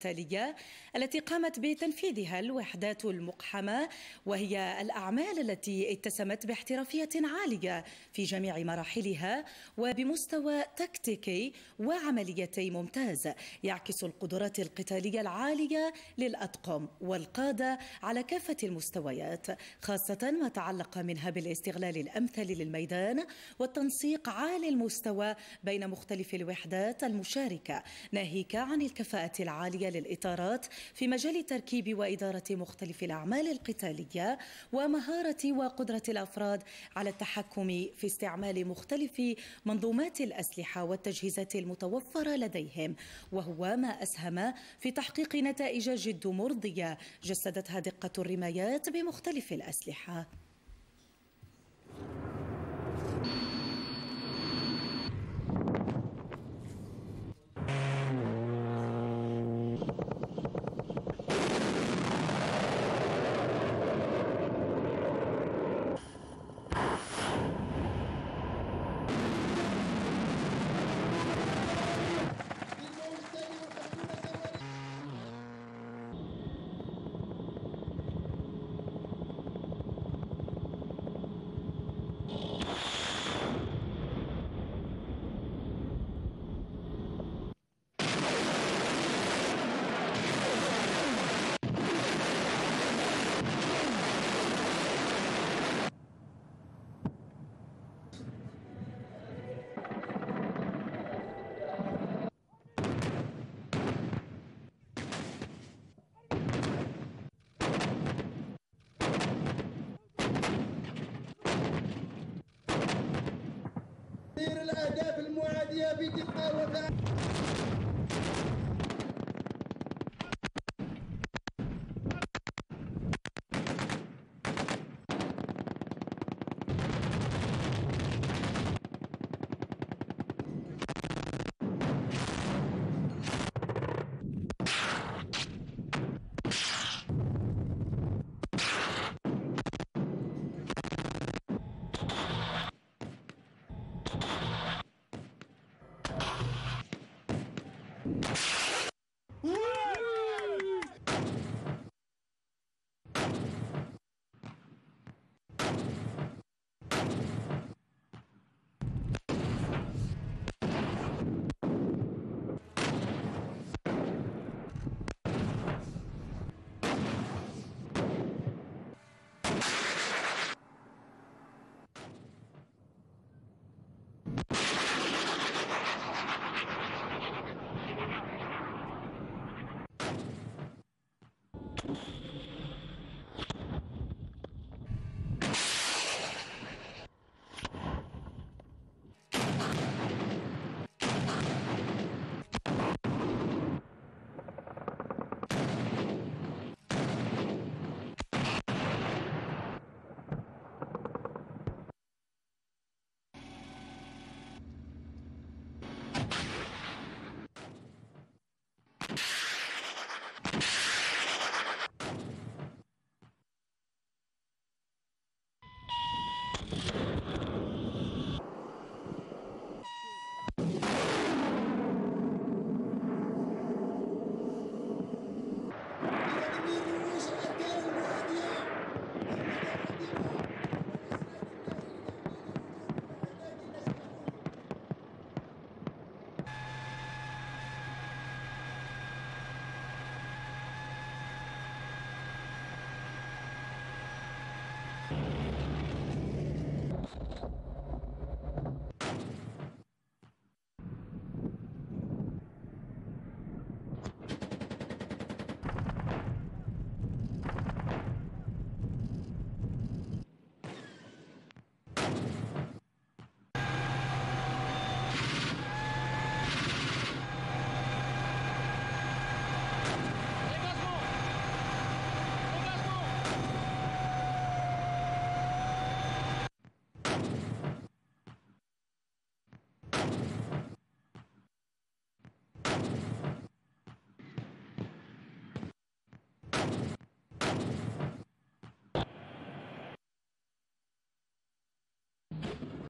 القتالية التي قامت بتنفيذها الوحدات المقحمة، وهي الأعمال التي اتسمت باحترافية عالية في جميع مراحلها وبمستوى تكتيكي وعمليتي ممتاز يعكس القدرات القتالية العالية للأطقم والقادة على كافة المستويات، خاصة ما تعلق منها بالاستغلال الأمثل للميدان والتنسيق عالي المستوى بين مختلف الوحدات المشاركة، ناهيك عن الكفاءة العالية للإطارات في مجال تركيب وإدارة مختلف الأعمال القتالية، ومهارة وقدرة الأفراد على التحكم في استعمال مختلف منظومات الأسلحة والتجهيزات المتوفرة لديهم، وهو ما أسهم في تحقيق نتائج جد مرضية جسدتها دقة الرمايات بمختلف الأسلحة. الأهداف المعادية بدقة